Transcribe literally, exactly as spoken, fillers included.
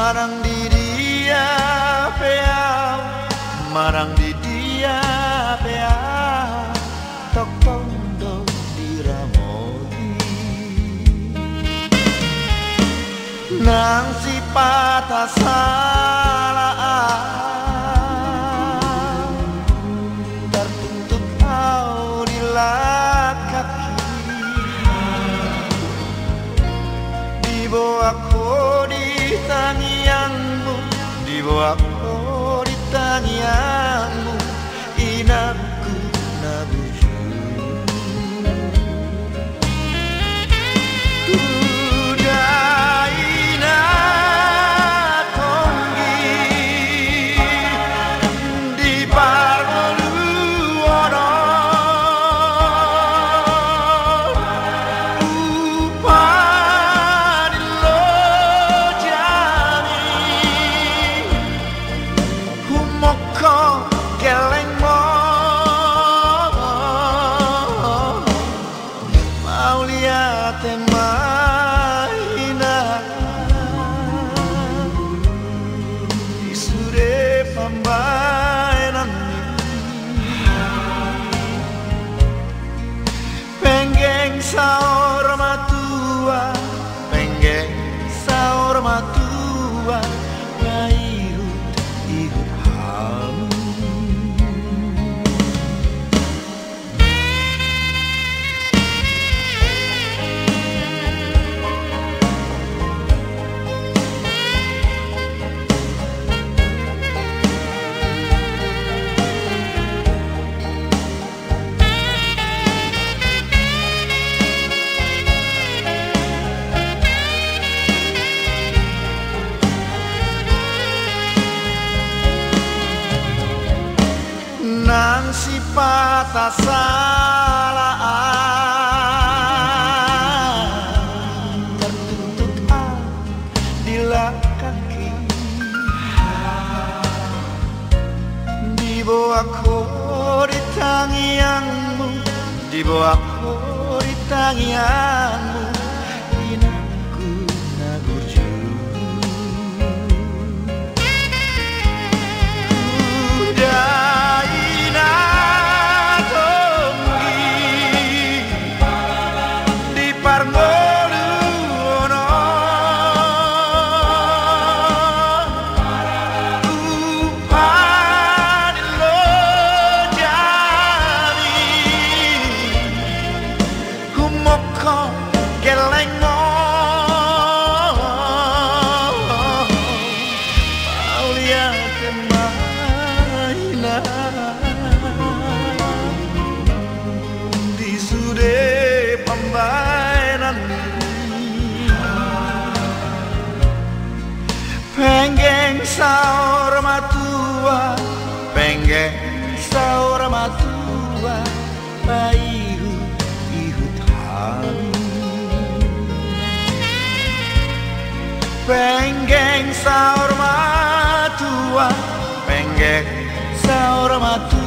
marang di dia peau, marang di dia peau, tok tondo diramoti. Nang si patah salah tertutup kau di kaki, dibawa kau di tangianmu, dibawa kau di tangianmu, inakku nabuju. Saur matua, penggeng saur matua, ngayut ihut halu. Nang si patah salah tertutup di kaki, dibawa kau di tangianmu, dibawa kau di tangianmu, inakku nabuju. Penggeng saur matua, penggeng saur matua, paihut ihut halu. Penggeng saur matua, penggeng saur matua.